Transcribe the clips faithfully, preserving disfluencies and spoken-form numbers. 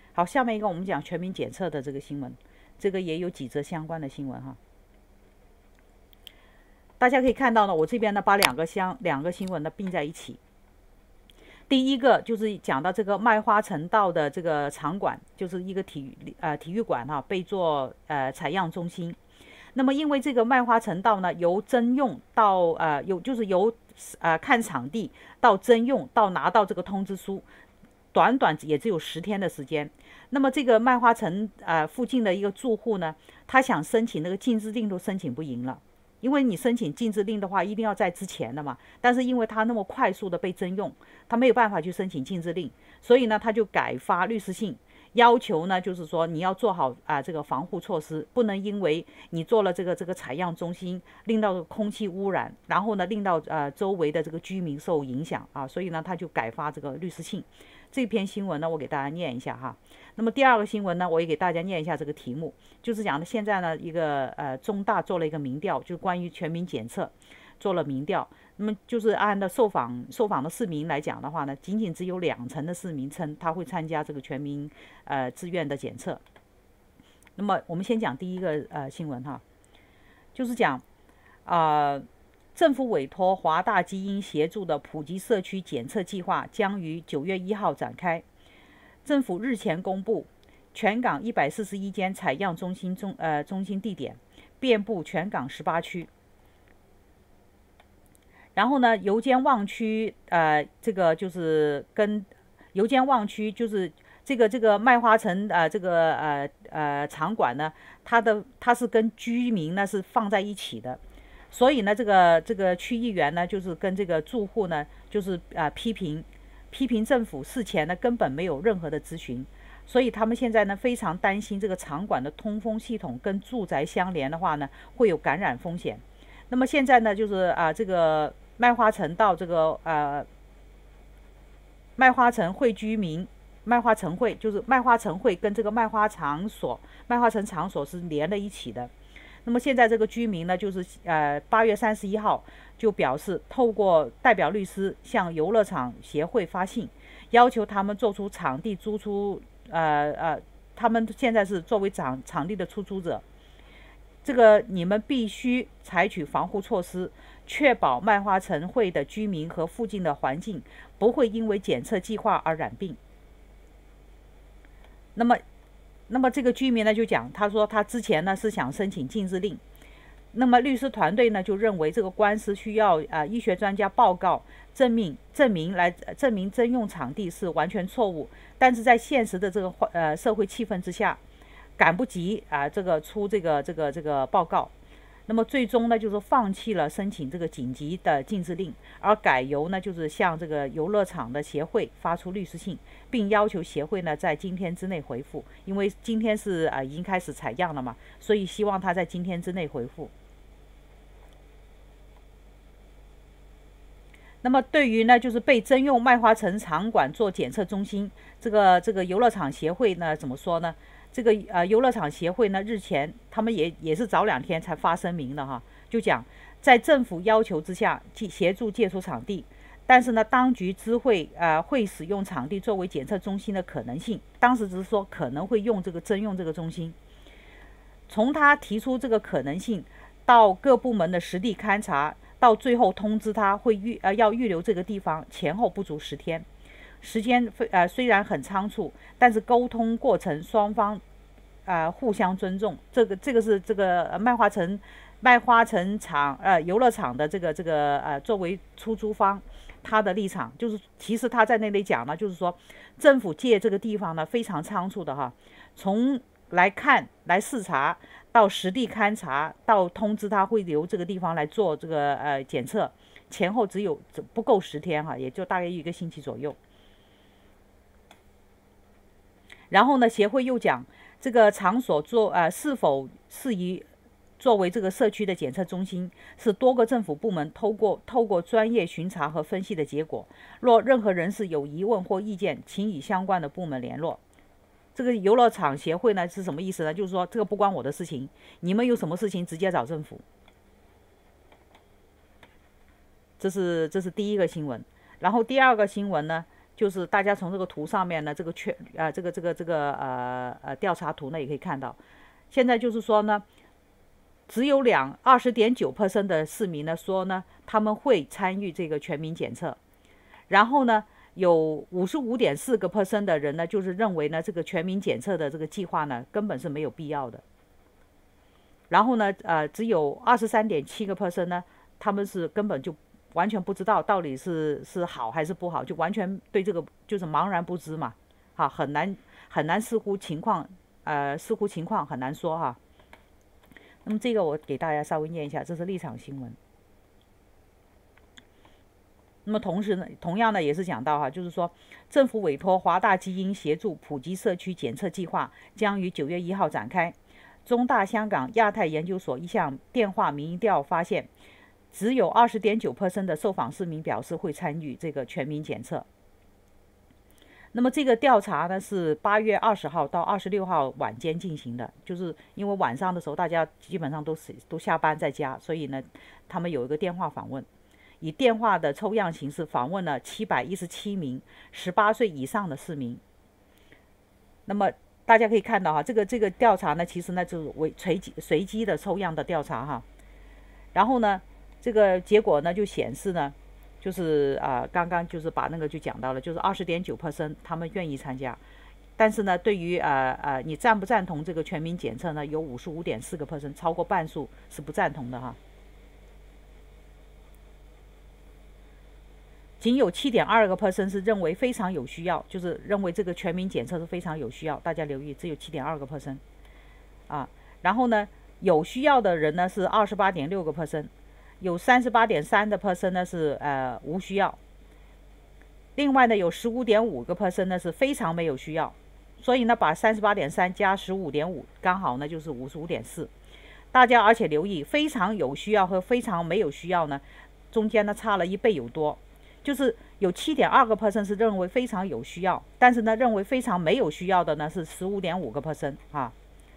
好，下面一个我们讲全民检测的这个新闻，这个也有几则相关的新闻哈。大家可以看到呢，我这边呢把两个相两个新闻呢并在一起。第一个就是讲到这个麦花臣道的这个场馆，就是一个体育呃体育馆哈、啊，被做呃采样中心。那么因为这个麦花臣道呢，由征用到呃有就是由呃看场地到征用到拿到这个通知书，短短也只有十天的时间。那么这个麦花臣呃附近的一个住户呢，他想申请那个禁制令都申请不赢了。因为你申请禁制令的话，一定要在之前的嘛。但是因为他那么快速的被征用，他没有办法去申请禁制令，所以呢，他就改发律师信，要求呢，就是说你要做好啊、呃、这个防护措施，不能因为你做了这个这个采样中心，令到空气污染，然后呢，令到呃周围的这个居民受影响啊。所以呢，他就改发这个律师信。这篇新闻呢，我给大家念一下哈。那么第二个新闻呢，我也给大家念一下这个题目，就是讲的现在呢，一个呃中大做了一个民调，就关于全民检测做了民调。那么就是按照受访受访的市民来讲的话呢，仅仅只有两成的市民称他会参加这个全民呃自愿的检测。那么我们先讲第一个呃新闻哈，就是讲啊。呃政府委托华大基因协助的普及社区检测计划将于九月一号展开。政府日前公布，全港一百四十一间采样中心中呃中心地点，遍布全港十八区。然后呢，油尖旺区呃这个就是跟油尖旺区就是这个这个麦花臣呃这个呃呃场馆呢，它的它是跟居民呢是放在一起的。所以呢，这个这个区议员呢，就是跟这个住户呢，就是啊、呃、批评批评政府事前呢根本没有任何的咨询，所以他们现在呢非常担心这个场馆的通风系统跟住宅相连的话呢，会有感染风险。那么现在呢，就是啊、呃、这个麦花臣到这个呃麦花臣会居民。麦花臣会就是麦花臣会跟这个麦花场所、麦花臣场所是连在一起的。那么现在这个居民呢，就是呃八月三十一号就表示，透过代表律师向游乐场协会发信，要求他们做出场地租出，呃呃，他们现在是作为场场地的出租者，这个你们必须采取防护措施，确保麦花臣会的居民和附近的环境不会因为检测计划而染病。那么。那么这个居民呢就讲，他说他之前呢是想申请禁制令，那么律师团队呢就认为这个官司需要啊、呃、医学专家报告证明证明来证明征用场地是完全错误，但是在现实的这个呃社会气氛之下，赶不及啊、呃、这个出这个这个这个报告。那么最终呢，就是放弃了申请这个紧急的禁制令，而改由呢，就是向这个游乐场的协会发出律师信，并要求协会呢在今天之内回复。因为今天是啊、呃、已经开始采样了嘛，所以希望他在今天之内回复。那么对于呢，就是被征用麦花臣场馆做检测中心，这个这个游乐场协会呢怎么说呢？这个呃游乐场协会呢，日前他们也也是早两天才发声明的哈，就讲在政府要求之下，协助借出场地，但是呢，当局知会呃会使用场地作为检测中心的可能性，当时只是说可能会用这个征用这个中心。从他提出这个可能性到各部门的实地勘察，到最后通知他会预呃要预留这个地方，前后不足十天。时间呃虽然很仓促，但是沟通过程双方呃互相尊重。这个这个是这个麦花臣麦花臣场呃游乐场的这个这个呃作为出租方，他的立场就是，其实他在那里讲呢，就是说政府借这个地方呢非常仓促的哈，从来看来视察到实地勘察到通知他会留这个地方来做这个呃检测，前后只有不够十天哈，也就大概一个星期左右。然后呢，协会又讲这个场所做呃是否适宜作为这个社区的检测中心，是多个政府部门透过透过专业巡查和分析的结果。若任何人士有疑问或意见，请与相关的部门联络。这个游乐场协会呢是什么意思呢？就是说这个不关我的事情，你们有什么事情直接找政府。这是这是第一个新闻。然后第二个新闻呢， 就是大家从这个图上面呢，这个确呃这个这个这个呃呃调查图呢也可以看到，现在就是说呢，只有两二十点九 percent 的市民呢说呢他们会参与这个全民检测，然后呢有五十五点四个 percent 的人呢就是认为呢这个全民检测的这个计划呢根本是没有必要的，然后呢呃只有二十三点七个 percent 呢他们是根本就完全不知道到底是是好还是不好，就完全对这个就是茫然不知嘛，哈，很难很难似乎情况呃似乎情况很难说哈。那么这个我给大家稍微念一下，这是立场新闻。那么同时呢，同样呢也是讲到哈，就是说政府委托华大基因协助普及社区检测计划将于九月一号展开。中大香港亚太研究所一项电话民调发现，只有二十点九 percent 的受访市民表示会参与这个全民检测。那么这个调查呢是八月二十号到二十六号晚间进行的，就是因为晚上的时候大家基本上都是都下班在家，所以呢他们有一个电话访问，以电话的抽样形式访问了七百一十七名十八岁以上的市民。那么大家可以看到哈，这个这个调查呢其实呢就是为随机随机的抽样的调查哈，然后呢这个结果呢就显示呢。就是啊、呃，刚刚就是把那个就讲到了，就是二十点九 percent 他们愿意参加，但是呢，对于呃呃你赞不赞同这个全民检测呢，有五十五点四个 percent， 超过半数是不赞同的哈。仅有七点二个 percent 是认为非常有需要，就是认为这个全民检测是非常有需要。大家留意，只有七点二个 percent 啊。然后呢，有需要的人呢是二十八点六个 percent。有三十八点三的 percent 呢是呃无需要，另外呢有十五点五个 percent 呢是非常没有需要，所以呢把三十八点三加十五点五刚好呢就是五十五点四。大家而且留意，非常有需要和非常没有需要呢中间呢差了一倍有多，就是有七点二个 percent 是认为非常有需要，但是呢认为非常没有需要的呢是十五点五个 percent 啊。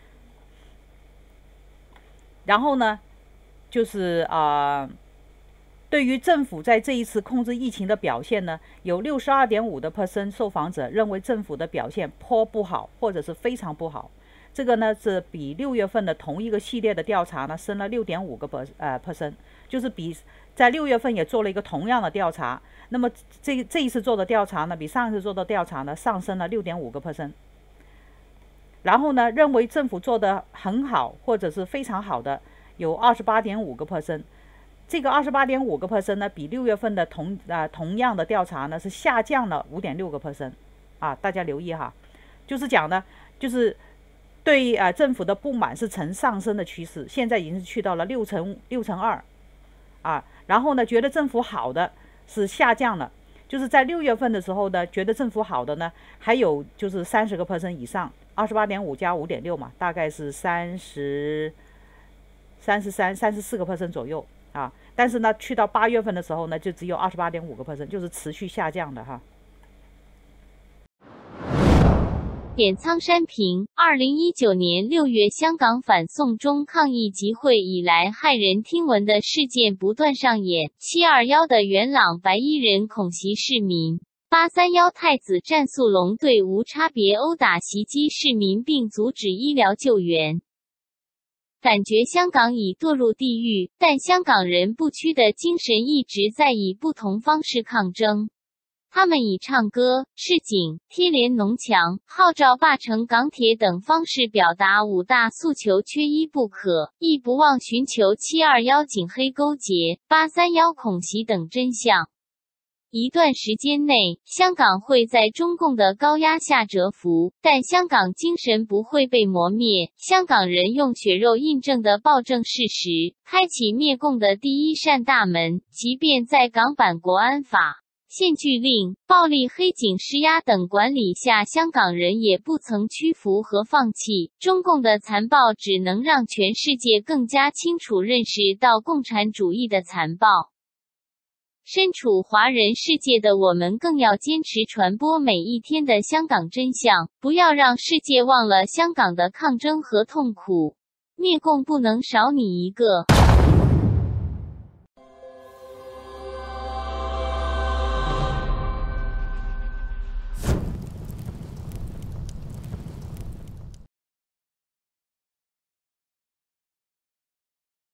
然后呢？就是啊、呃，对于政府在这一次控制疫情的表现呢，有六十二点五的 percent 受访者认为政府的表现颇不好，或者是非常不好。这个呢是比六月份的同一个系列的调查呢升了六点五个 per 呃 percent， 就是比在六月份也做了一个同样的调查。那么这这一次做的调查呢，比上一次做的调查呢上升了六点五个 percent。然后呢，认为政府做的很好或者是非常好的。有二十八点五个 percent， 这个二十八点五个 percent 呢，比六月份的同啊、呃、同样的调查呢是下降了五点六个 percent 啊，大家留意哈，就是讲呢，就是对啊、呃、政府的不满是呈上升的趋势，现在已经是去到了六成六成二啊，然后呢，觉得政府好的是下降了，就是在六月份的时候呢，觉得政府好的呢还有就是三十个 percent 以上，二十八点五加五点六嘛，大概是三十。三十三、三十四个 percent 左右啊，但是呢，去到八月份的时候呢，就只有二十八点五个 percent， 就是持续下降的哈。 点苍山评：二零一九年六月香港反送中抗议集会以来，骇人听闻的事件不断上演。七二一的元朗白衣人恐袭市民，八三一太子战速龙队无差别殴打袭击市民并阻止医疗救援。感觉香港已堕入地狱，但香港人不屈的精神一直在以不同方式抗争。他们以唱歌、示警、贴联农墙、号召罢乘港铁等方式表达五大诉求缺一不可，亦不忘寻求七二一警黑勾结、八三一恐袭等真相。一段时间内，香港会在中共的高压下蛰伏，但香港精神不会被磨灭。香港人用血肉印证的暴政事实，开启灭共的第一扇大门。即便在港版国安法、限聚令、暴力黑警施压等管理下，香港人也不曾屈服和放弃。中共的残暴只能让全世界更加清楚认识到共产主义的残暴。身处华人世界的我们更要坚持传播每一天的香港真相，不要让世界忘了香港的抗争和痛苦。灭共不能少你一个。